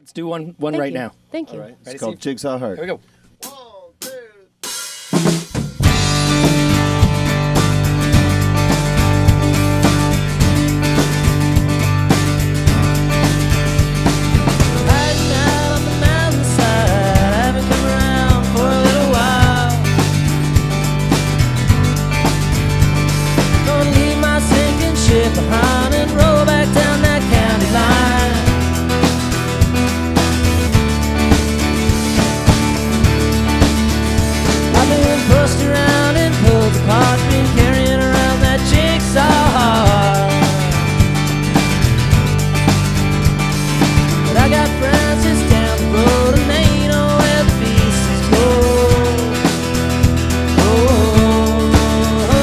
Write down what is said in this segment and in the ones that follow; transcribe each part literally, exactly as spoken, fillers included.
Let's do one one Thank right you. now. Thank you. All right. It's Ready, called Steve? Jigsaw Heart. Here we go. Behind and roll back down that county line. I've been pushed around and pulled apart, been carrying around that jigsaw heart. But I got friends just down the road and they know where the pieces go. Oh, oh,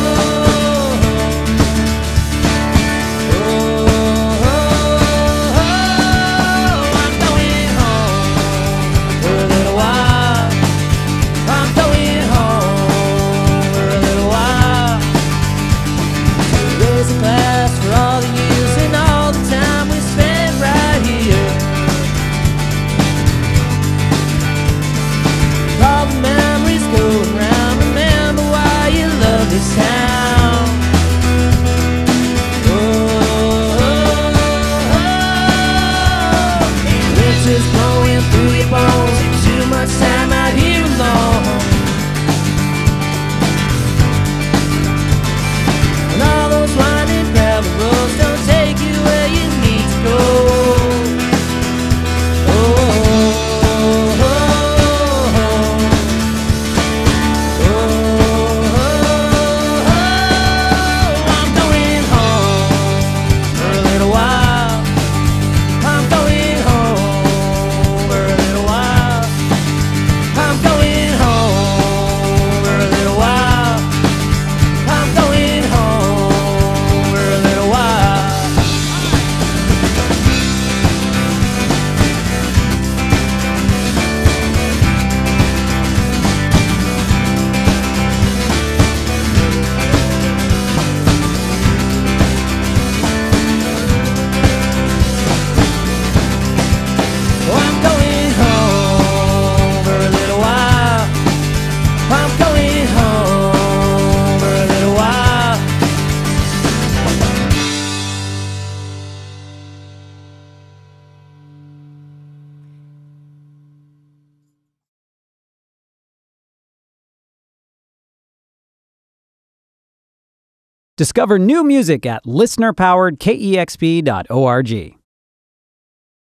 blowing through your bones, too much time out here alone. And all those winding gravel roads don't take you where you need to go. Oh, oh, oh, oh, oh, I'm going home for a little while. I'm going home for a little while. I'm going home for a little while. I'm going home for a little while. Oh, I'm going home for a little while. I'm going home for a little while. Discover new music at listener powered K E X P dot org.